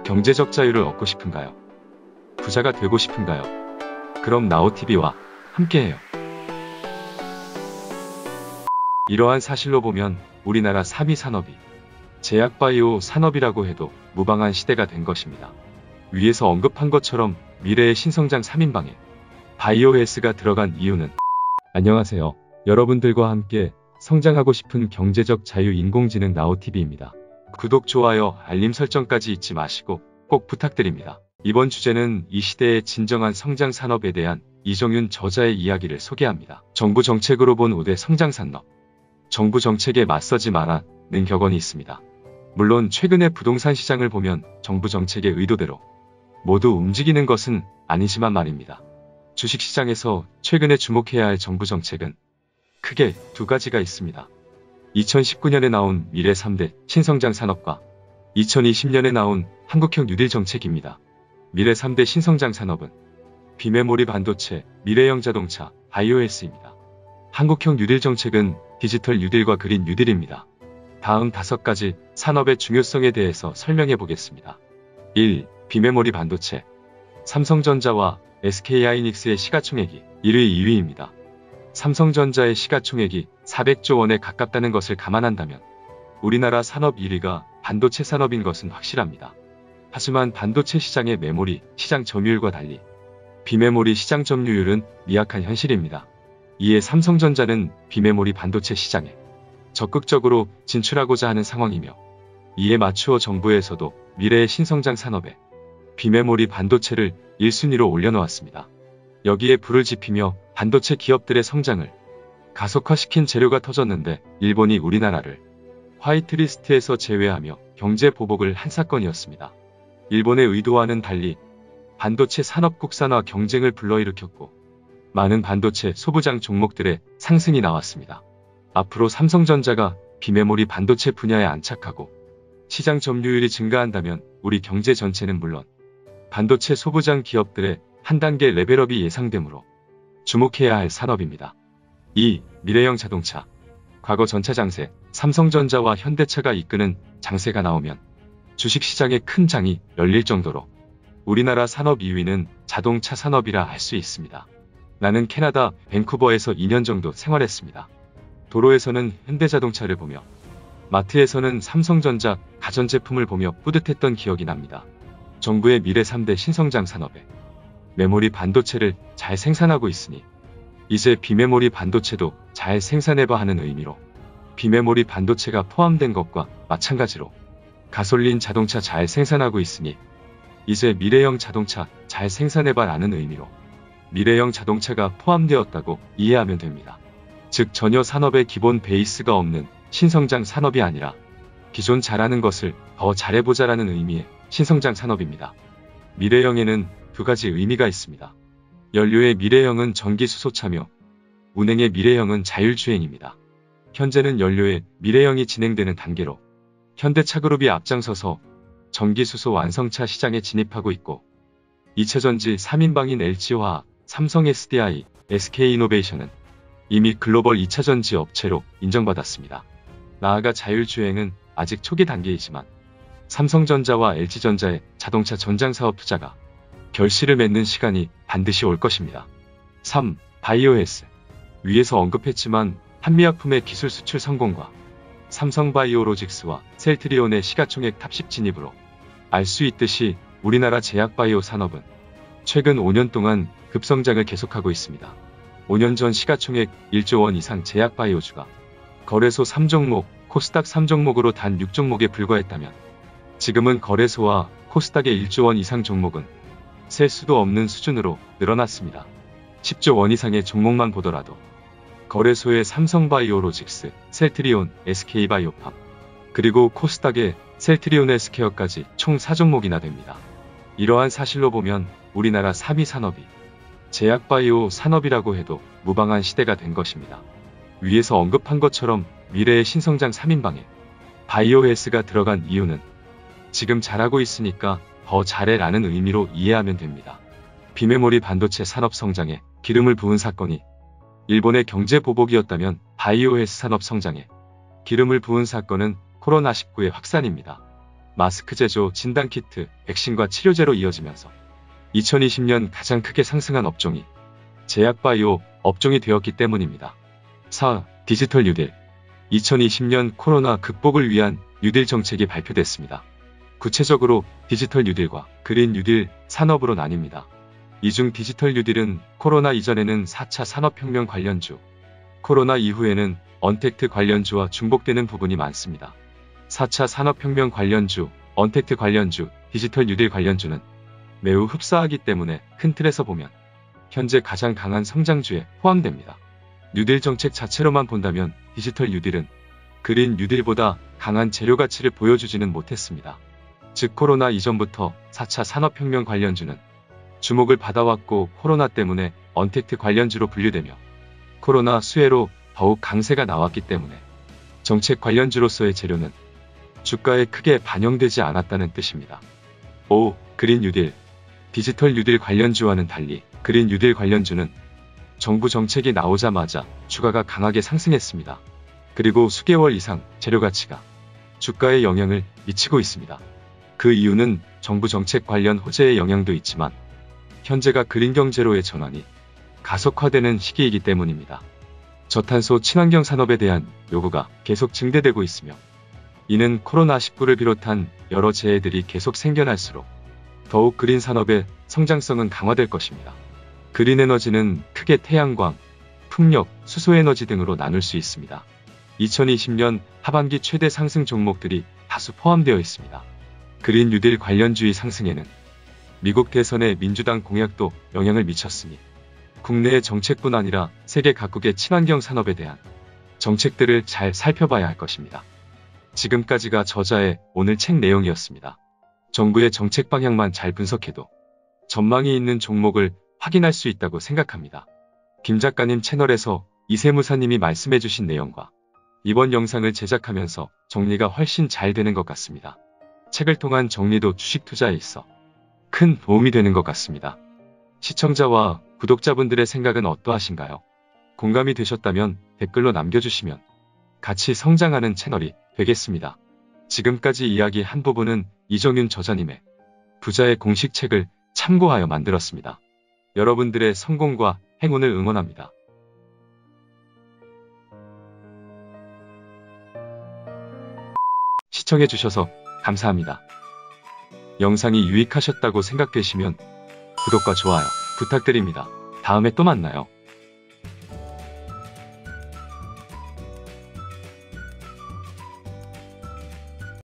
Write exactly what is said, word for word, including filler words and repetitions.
경제적 자유를 얻고 싶은가요? 부자가 되고 싶은가요? 그럼 나우티비와 함께해요. 이러한 사실로 보면 우리나라 삼 위 산업이 제약바이오 산업이라고 해도 무방한 시대가 된 것입니다. 위에서 언급한 것처럼 미래의 신성장 삼 인방에 바이오헬스가 들어간 이유는 안녕하세요. 여러분들과 함께 성장하고 싶은 경제적 자유 인공지능 나우티비입니다. 구독, 좋아요, 알림 설정까지 잊지 마시고 꼭 부탁드립니다. 이번 주제는 이 시대의 진정한 성장 산업에 대한 이정윤 저자의 이야기를 소개합니다. 정부 정책으로 본 오 대 성장 산업. 정부 정책에 맞서지 마라는 격언이 있습니다. 물론 최근의 부동산 시장을 보면 정부 정책의 의도대로 모두 움직이는 것은 아니지만 말입니다. 주식시장에서 최근에 주목해야 할 정부 정책은 크게 두 가지가 있습니다. 이천십구 년에 나온 미래 삼 대 신성장 산업과 이천이십 년에 나온 한국형 뉴딜 정책입니다. 미래 삼 대 신성장 산업은 비메모리 반도체, 미래형 자동차, 바이오헬스입니다. 한국형 뉴딜 정책은 디지털 뉴딜과 그린 뉴딜입니다. 다음 다섯 가지 산업의 중요성에 대해서 설명해 보겠습니다. 일. 비메모리 반도체. 삼성전자와 에스케이하이닉스의 시가총액이 일 위, 이 위입니다. 삼성전자의 시가총액이 사백조 원에 가깝다는 것을 감안한다면 우리나라 산업 일 위가 반도체 산업인 것은 확실합니다. 하지만 반도체 시장의 메모리 시장 점유율과 달리 비메모리 시장 점유율은 미약한 현실입니다. 이에 삼성전자는 비메모리 반도체 시장에 적극적으로 진출하고자 하는 상황이며 이에 맞추어 정부에서도 미래의 신성장 산업에 비메모리 반도체를 일 순위로 올려놓았습니다. 여기에 불을 지피며 반도체 기업들의 성장을 가속화시킨 재료가 터졌는데 일본이 우리나라를 화이트리스트에서 제외하며 경제 보복을 한 사건이었습니다. 일본의 의도와는 달리 반도체 산업 국산화 경쟁을 불러일으켰고 많은 반도체 소부장 종목들의 상승이 나왔습니다. 앞으로 삼성전자가 비메모리 반도체 분야에 안착하고 시장 점유율이 증가한다면 우리 경제 전체는 물론 반도체 소부장 기업들의 한 단계 레벨업이 예상되므로 주목해야 할 산업입니다. 이. 미래형 자동차. 과거 전차 장세, 삼성전자와 현대차가 이끄는 장세가 나오면 주식시장에 큰 장이 열릴 정도로 우리나라 산업 이 위는 자동차 산업이라 할 수 있습니다. 나는 캐나다 밴쿠버에서 이 년 정도 생활했습니다. 도로에서는 현대자동차를 보며 마트에서는 삼성전자 가전제품을 보며 뿌듯했던 기억이 납니다. 정부의 미래 삼 대 신성장 산업에 메모리 반도체를 잘 생산하고 있으니 이제 비메모리 반도체도 잘 생산해봐 하는 의미로 비메모리 반도체가 포함된 것과 마찬가지로 가솔린 자동차 잘 생산하고 있으니 이제 미래형 자동차 잘 생산해봐 라는 의미로 미래형 자동차가 포함되었다고 이해하면 됩니다. 즉 전혀 산업의 기본 베이스가 없는 신성장 산업이 아니라 기존 잘하는 것을 더 잘해보자라는 의미의 신성장 산업입니다. 미래형에는 두 가지 의미가 있습니다. 연료의 미래형은 전기수소차며 운행의 미래형은 자율주행입니다. 현재는 연료의 미래형이 진행되는 단계로 현대차그룹이 앞장서서 전기수소 완성차 시장에 진입하고 있고 이차전지 삼 인방인 엘지화학, 삼성 에스디아이, 에스케이이노베이션은 이미 글로벌 이차전지 업체로 인정받았습니다. 나아가 자율주행은 아직 초기 단계이지만 삼성전자와 엘지전자의 자동차 전장사업 투자가 결실을 맺는 시간이 반드시 올 것입니다. 삼. 바이오헬스. 위에서 언급했지만 한미약품의 기술 수출 성공과 삼성바이오로직스와 셀트리온의 시가총액 탑십 진입으로 알 수 있듯이 우리나라 제약바이오 산업은 최근 오 년 동안 급성장을 계속하고 있습니다. 오 년 전 시가총액 일조 원 이상 제약바이오주가 거래소 삼 종목, 코스닥 삼 종목으로 단 육 종목에 불과했다면 지금은 거래소와 코스닥의 일조 원 이상 종목은 셀 수도 없는 수준으로 늘어났습니다. 십조 원 이상의 종목만 보더라도 거래소의 삼성바이오로직스, 셀트리온, 에스케이바이오팜, 그리고 코스닥의 셀트리온 헬스케어까지 총 사 종목이나 됩니다. 이러한 사실로 보면 우리나라 삼 위 산업이 제약바이오 산업이라고 해도 무방한 시대가 된 것입니다. 위에서 언급한 것처럼 미래의 신성장 삼 인방에 바이오헬스가 들어간 이유는 지금 잘하고 있으니까 더 잘해 라는 의미로 이해하면 됩니다. 비메모리 반도체 산업 성장에 기름을 부은 사건이 일본의 경제 보복이었다면 바이오헬스 산업 성장에 기름을 부은 사건은 코로나 십구의 확산입니다. 마스크 제조, 진단키트, 백신과 치료제로 이어지면서 이천이십 년 가장 크게 상승한 업종이 제약바이오 업종이 되었기 때문입니다. 사. 디지털 뉴딜. 이천이십 년 코로나 극복을 위한 뉴딜 정책이 발표됐습니다. 구체적으로 디지털 뉴딜과 그린 뉴딜 산업으로 나뉩니다. 이 중 디지털 뉴딜은 코로나 이전에는 사 차 산업혁명 관련주, 코로나 이후에는 언택트 관련주와 중복되는 부분이 많습니다. 사 차 산업혁명 관련주, 언택트 관련주, 디지털 뉴딜 관련주는 매우 흡사하기 때문에 큰 틀에서 보면 현재 가장 강한 성장주에 포함됩니다. 뉴딜 정책 자체로만 본다면 디지털 뉴딜은 그린 뉴딜보다 강한 재료 가치를 보여주지는 못했습니다. 즉 코로나 이전부터 사 차 산업혁명 관련주는 주목을 받아왔고 코로나 때문에 언택트 관련주로 분류되며 코로나 수혜로 더욱 강세가 나왔기 때문에 정책 관련주로서의 재료는 주가에 크게 반영되지 않았다는 뜻입니다. 오. 그린 뉴딜. 디지털 뉴딜 관련주와는 달리 그린 뉴딜 관련주는 정부 정책이 나오자마자 주가가 강하게 상승했습니다. 그리고 수개월 이상 재료 가치가 주가에 영향을 미치고 있습니다. 그 이유는 정부 정책 관련 호재의 영향도 있지만 현재가 그린 경제로의 전환이 가속화되는 시기이기 때문입니다. 저탄소 친환경 산업에 대한 요구가 계속 증대되고 있으며 이는 코로나 십구를 비롯한 여러 재해들이 계속 생겨날수록 더욱 그린 산업의 성장성은 강화될 것입니다. 그린 에너지는 크게 태양광, 풍력, 수소에너지 등으로 나눌 수 있습니다. 이천이십 년 하반기 최대 상승 종목들이 다수 포함되어 있습니다. 그린 뉴딜 관련주의 상승에는 미국 대선의 민주당 공약도 영향을 미쳤으니 국내의 정책뿐 아니라 세계 각국의 친환경 산업에 대한 정책들을 잘 살펴봐야 할 것입니다. 지금까지가 저자의 오늘 책 내용이었습니다. 정부의 정책 방향만 잘 분석해도 전망이 있는 종목을 확인할 수 있다고 생각합니다. 김 작가님 채널에서 이세무사님이 말씀해주신 내용과 이번 영상을 제작하면서 정리가 훨씬 잘 되는 것 같습니다. 책을 통한 정리도 주식 투자에 있어 큰 도움이 되는 것 같습니다. 시청자와 구독자분들의 생각은 어떠하신가요? 공감이 되셨다면 댓글로 남겨주시면 같이 성장하는 채널이 되겠습니다. 지금까지 이야기한 부분은 이정윤 저자님의 부자의 공식 책을 참고하여 만들었습니다. 여러분들의 성공과 행운을 응원합니다. 시청해주셔서 감사합니다. 영상이 유익하셨다고 생각되시면 구독과 좋아요 부탁드립니다. 다음에 또 만나요.